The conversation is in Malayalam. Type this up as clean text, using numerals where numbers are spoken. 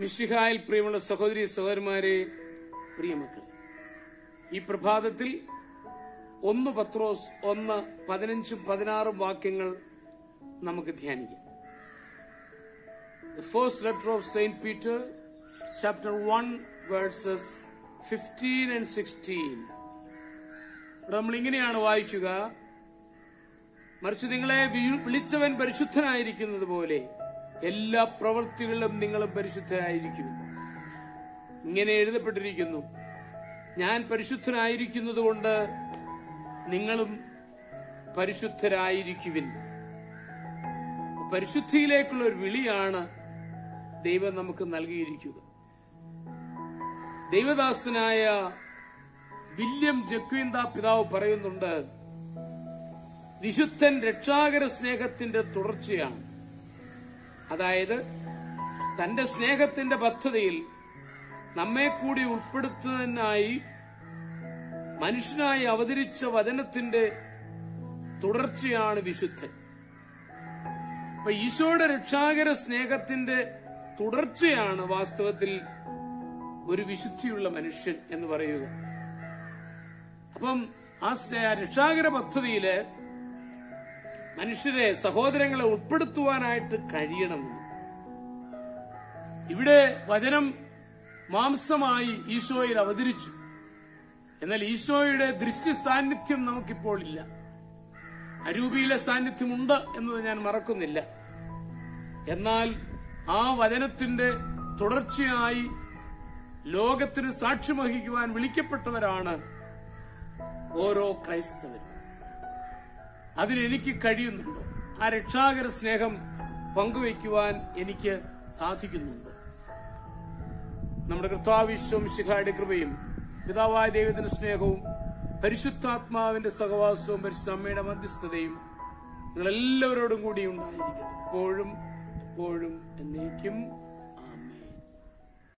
മിശിഹായിൽ പ്രിയമുള്ള സഹോദരി സഹോദരന്മാരെ, പ്രിയമക്കളെ, ഈ പ്രഭാതത്തിൽ 1 പത്രോസ് 1:15-16 വാക്യങ്ങൾ നമുക്ക് ധ്യാനിക്കാം. The first letter of Saint Peter, chapter 1, verses 15 and 16. നമ്മൾ ഇങ്ങനെയാണ് വായിക്കുക: മറിച്ച് നിങ്ങളെ വിളിച്ചവൻ പരിശുദ്ധനായിരിക്കുന്നത് പോലെ എല്ലാ പ്രവൃത്തികളിലും നിങ്ങൾ പരിശുദ്ധരായിരിക്കും. ഇങ്ങനെ എഴുതപ്പെട്ടിരിക്കുന്നു, ഞാൻ പരിശുദ്ധനായിരിക്കുന്നതുകൊണ്ട് നിങ്ങളും പരിശുദ്ധരായിരിക്കുവിൻ. പരിശുദ്ധിയിലേക്കുള്ള ഒരു വിളിയാണ് ദൈവം നമുക്ക് നൽകിയിരിക്കുക. ദൈവദാസനായ വില്യം ജക്വിന്ത പിതാവ് പറയുന്നുണ്ട്, വിശുദ്ധൻ രക്ഷാകര സ്നേഹത്തിന്റെ തുടർച്ചയാണ്. അതായത് തന്റെ സ്നേഹത്തിന്റെ പദ്ധതിയിൽ നമ്മെ കൂടി ഉൾപ്പെടുത്തുന്നതിനായി മനുഷ്യനായി അവതരിച്ച വചനത്തിന്റെ തുടർച്ചയാണ് വിശുദ്ധൻ. അപ്പൊ ഈശോയുടെ രക്ഷാകര സ്നേഹത്തിന്റെ തുടർച്ചയാണ് വാസ്തവത്തിൽ ഒരു വിശുദ്ധിയുള്ള മനുഷ്യൻ എന്ന് പറയുക. അപ്പം ആ രക്ഷാകര പദ്ധതിയില് മനുഷ്യരെ, സഹോദരങ്ങളെ ഉൾപ്പെടുത്തുവാനായിട്ട് കഴിയണം. ഇവിടെ വചനം മാംസമായി ഈശോയിൽ അവതരിച്ചു. എന്നാൽ ഈശോയുടെ ദൃശ്യ സാന്നിധ്യം നമുക്കിപ്പോൾ ഇല്ല. അരൂപിയിലെ സാന്നിധ്യമുണ്ട് എന്നത് ഞാൻ മറക്കുന്നില്ല. എന്നാൽ ആ വചനത്തിന്റെ തുടർച്ചയായി ലോകത്തിന് സാക്ഷ്യം വഹിക്കുവാൻ വിളിക്കപ്പെട്ടവരാണ് ഓരോ ക്രൈസ്തവരും. അതിനെനിക്ക് കഴിയുന്നുണ്ടോ? ആ രക്ഷാകര സ്നേഹം പങ്കുവയ്ക്കുവാൻ എനിക്ക് സാധിക്കുന്നുണ്ടോ? നമ്മുടെ കർത്താവ് മിശിഹായുടെ കൃപയും പിതാവായ ദൈവത്തിന്റെ സ്നേഹവും പരിശുദ്ധാത്മാവിന്റെ സഹവാസവും പരിശുദ്ധ അമ്മയുടെ മധ്യസ്ഥതയും നിങ്ങളെല്ലാവരോടും കൂടി ഉണ്ടായിരിക്കണം, എപ്പോഴും എപ്പോഴും എന്നേക്കും.